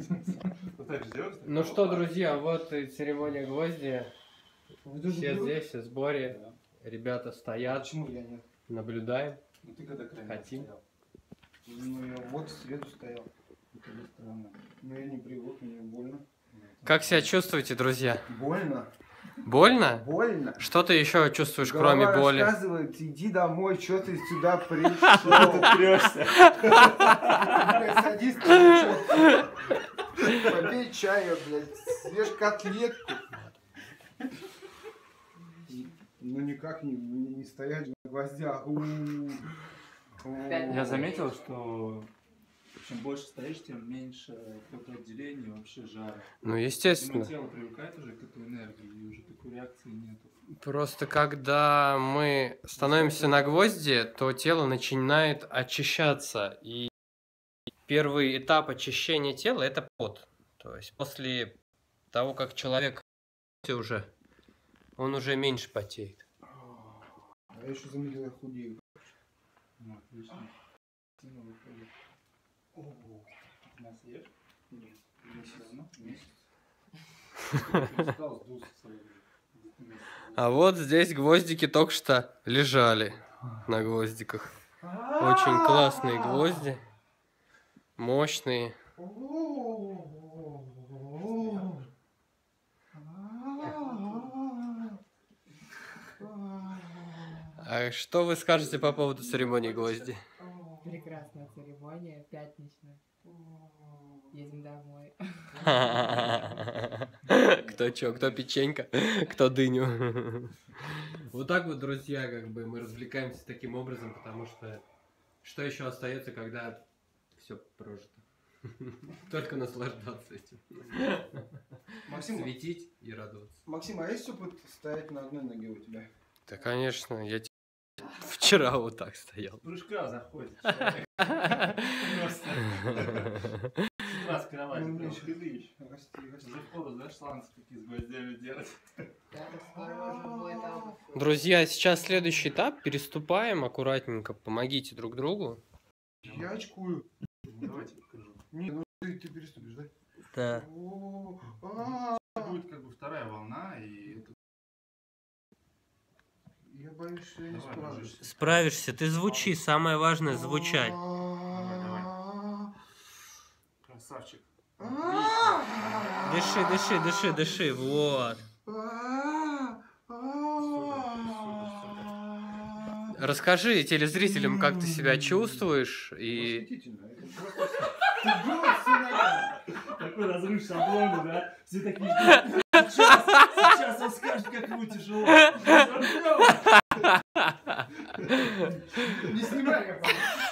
Ну что, друзья, вот и церемония гвозди. Все здесь, в сборе. Ребята стоят. Почему я нет? Наблюдаем. Ну ты когда крайне Хотим. стоял? Ну я вот в среду стоял. Это странно. Но я не привык, мне больно. Как себя чувствуете, друзья? Больно? Больно? Больно? Что ты еще чувствуешь, Голова кроме боли? рассказывает, иди домой, что ты сюда пришел? Ты трешься. Садись, попей чаю, блядь, съешь котлетку. Ну никак не стоять на гвоздях. Я заметил, что чем больше стоишь, тем меньше потоотделения, вообще жара. Ну, И естественно. тело привыкает уже к этой энергии, и уже такой реакции нету. Просто когда мы становимся на гвозди, то тело начинает очищаться. И первый этап очищения тела – это пот. То есть после того, как человек уже, он уже меньше потеет. А я еще заметил, я худею. Ну, отлично. Сильно выходит. Ого. Мясо ешь? Нет. Месяц. Устал, сдулся целый день. А вот здесь гвоздики только что лежали на гвоздиках. Очень классные гвозди, мощные. А что вы скажете по поводу церемонии гвозди? Прекрасная церемония, пятничная. Едем домой. Кто чё, кто печенька, кто дыню. Вот так вот, друзья, как бы мы развлекаемся таким образом, потому что еще остается, когда все прожито? Только наслаждаться этим. Максим, Светить и радоваться. Максим, а есть опыт стоять на одной ноге у тебя? Да, конечно, я вчера вот так стоял. Прыжка заходит человек. Просто. С утра с кровати. Ну, прям еще хыдыщ. расти. Уже впору, знаешь, сланцы такие с гвоздями делать. Друзья, сейчас следующий этап. Переступаем аккуратненько. Помогите друг другу. Я очкую. Давайте покажу. Нет, ну ты переступишь, да? Да. Будет как бы вторая волна, и это... Я боюсь, что я не Давай, справлюсь. ложишься. Справишься, ты звучи. Самое важное звучать. Давай. Красавчик. Дыши, дыши, дыши, дыши. Вот. Расскажи телезрителям, как ты себя чувствуешь. И Восхитительно. Это просто... Ты был все нормально. Такой разрыв шаблона, да? Все такие ждут. Сейчас он скажет, как ему тяжело. Не снимай, как